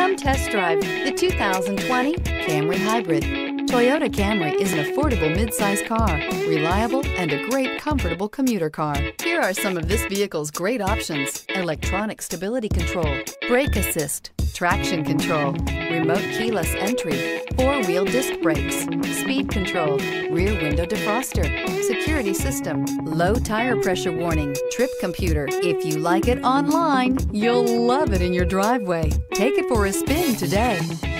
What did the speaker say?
Come test drive the 2020 Camry Hybrid. Toyota Camry is an affordable midsize car, reliable and a great comfortable commuter car. Here are some of this vehicle's great options: electronic stability control, brake assist, traction control, remote keyless entry, four-wheel disc brakes, speed control, rear window defroster, security system, low tire pressure warning, trip computer. If you like it online, you'll love it in your driveway. Take it for a spin today.